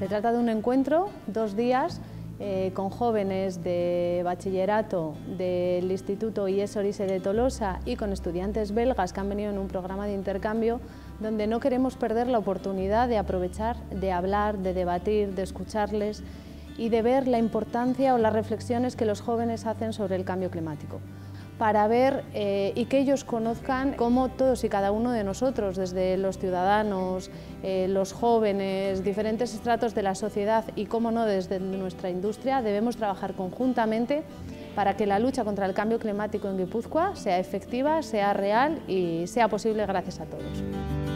Se trata de un encuentro, 2 días, con jóvenes de bachillerato del Instituto IES Orise de Tolosa y con estudiantes belgas que han venido en un programa de intercambio donde no queremos perder la oportunidad de aprovechar, de hablar, de debatir, de escucharles y de ver la importancia o las reflexiones que los jóvenes hacen sobre el cambio climático, para ver y que ellos conozcan cómo todos y cada uno de nosotros, desde los ciudadanos, los jóvenes, diferentes estratos de la sociedad y, cómo no, desde nuestra industria, debemos trabajar conjuntamente para que la lucha contra el cambio climático en Guipúzcoa sea efectiva, sea real y sea posible gracias a todos.